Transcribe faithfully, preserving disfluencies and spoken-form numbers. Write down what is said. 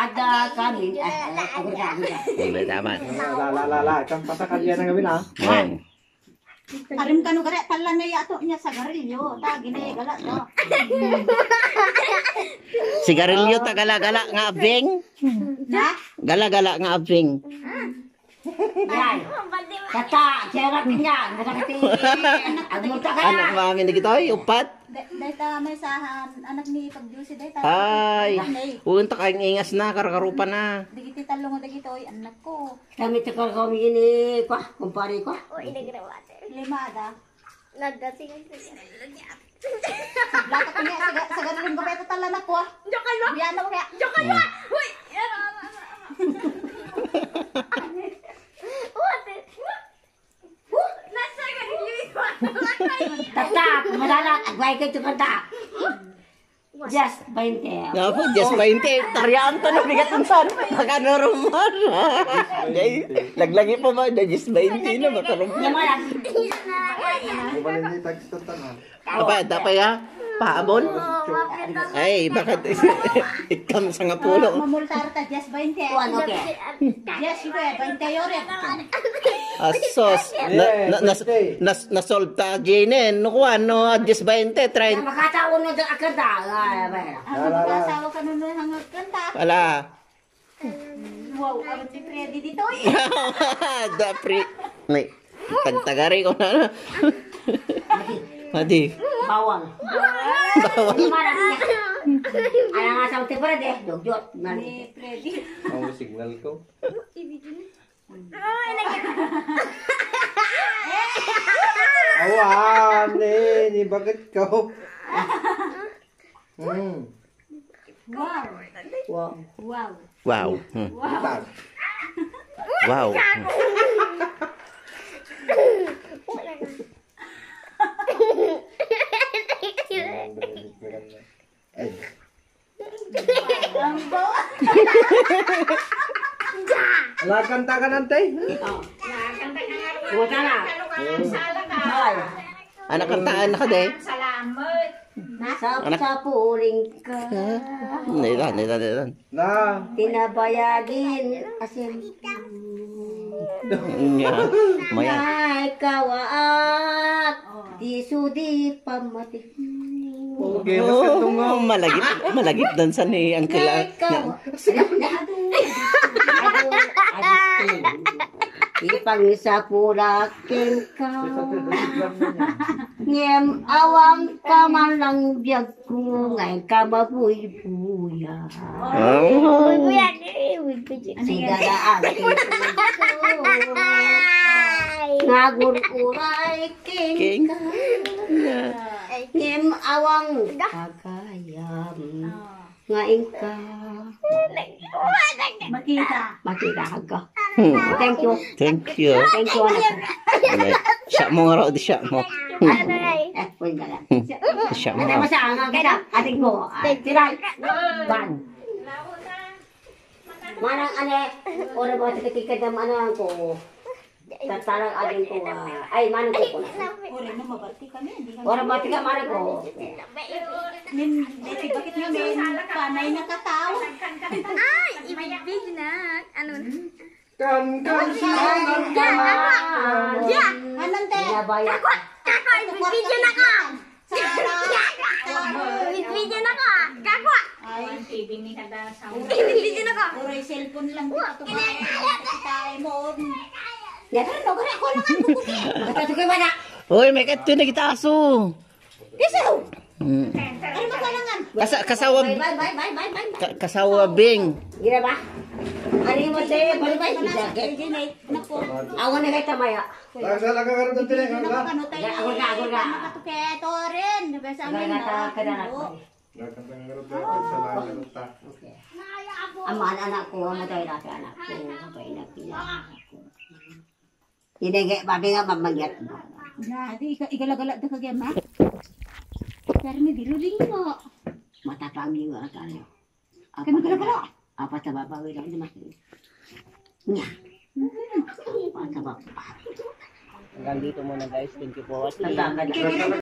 ada kami. Ako ka, ako ka. Hindi, tama. La, la, la, la. Itang patakad yan ang gawin, ha? Ayan. Karim ka nung kare, pala na yato niya sa garilyo. Tagi na gala to. Sigarilyo ta gala-gala nga abing. Ha? Gala-gala nga abing. Yan. Kata, siyarat niya. Nakakati. Agmulta ka Anak na. mami na kita, ay, upat. Dahil ta may sahan, anak ni Pagdiusi dahil ta. Ay, huwag ta kayong ingas na, karakarupa na. Digiti talong na digito, ay anak ko. Kami tekor kami ini, kwa, kumpari ko. Limada. Nagdating. Lata ko niya, sa, sa ganun ko peto tala na ko. Diyan kayo! Biyan na mo kaya. Diyan kayo! Uy! What? Nasa ganilyo ito. Tata, madala, agway kayo kanta. Just twenty. Nga po, just twenty. Taryaan to na bigat ng san. Nakanormal. Laglagi pa ba? Just twenty na, matarong. Namalas. Ubalin niya tagstatan, ha? Apa, dapat ya? Pahabol? Ay, bakit ikam sa nga pulo? Mamultar ta, just twenty. Kuan, okay. Yes, ibe, twenty yore. Asos. Na, na, nas, nas, nasolve ta Jane. No kuan, no, just twenty, try. Makataon na dyan akad, ha? Ang mag-asawa ka nun nun hanggang kanta. Wala. Wow, abot si Freddy dito eh. Da pre. Nay, tagtagari ko na. Madi. Bawang. Bawal. Malas niya. Alang nga sa uti pa rin, eh. Dugyot. Ni Freddy. Ang signal ko. Awan, eh. Ni bakit ko? Hmm. Wow. Wow. Wow. Wow. Hmm. Tag. Wow. Hmm. Ay. Ala, kanta ka nante? Huwag ka na. Ay. Anak kantaan ka de. Sa, sa puling ka. Nila, nila, nila. Na. Tinabayagin. Asin. Nya. Maya. Ay kawaat. Di sudi pamati. Okay, mas katong nga. Oh, malagip, malagip dan sa ni ang kila. Ay kawaat. Ipang sa pulakin ka. Ngem awang ka man lang biyag ko. Ngayon ka mabuy-buya. Oh. Sigadaan Ngagur-uray king King. ka. Ngem awang kakayam. Ngayon ka. Makita. Makita ka. Hmm. Thank you. Thank you. Thank you, anak. Alay. Siya mo nga raw, di siya mo. Eh, pwede ka lang. Siya mo Ano nga. mo siya? Ang kita. Ating ko. Tiray. Ban. Manang ane. Ora mo sa katikad ng manang ko. Tatarang ading ko. Ay, manang ko. Ore mo mabati kami. Hindi kami. Ora mo tika manang ko. Min, dito bakit nga may panay na katao? Ay! Ibig na. Ano? Kan, kan, Sangat naman. Ya. Anong te? Binabayak. Kako! Ibig na ka! Ibig na ka! Kako! Ay, Ibig na ka! puro yung cellphone lang dito tumayo. Tayo mo. Ya kan, no kare ko lang ang buti. Kata ko mana? Uy, may kato na kita aso. Isaw. Hmm. Ano magalangan? Kasa, kasawa, Bye bye bye bye bye bye. ka, kasawa bing. Gila ba? Ano mo te? Bye bye. Nako. Awan na kay tamaya. Lagsa lang ka karoon ng tinay, Hindi ka. na kano tayo. Ya, ako na, ako na. Makatuketo rin. Diba sa amin na? Gagata ka na ako. Lagsa lang ka karoon ng tinay, ka. Okay. Aman anak ko, matay na sa anak ko. Kapay na pila. Hindi nga, babi nga mamagyat. Na, di igalagala da kagaya ma. Pero may diluling mo. Matapang yung tayo. Kami galagala. Apa sa babawi lang naman. Nya. Apa sa babawi. Hanggang dito muna guys. Thank you for watching. Nagkakali.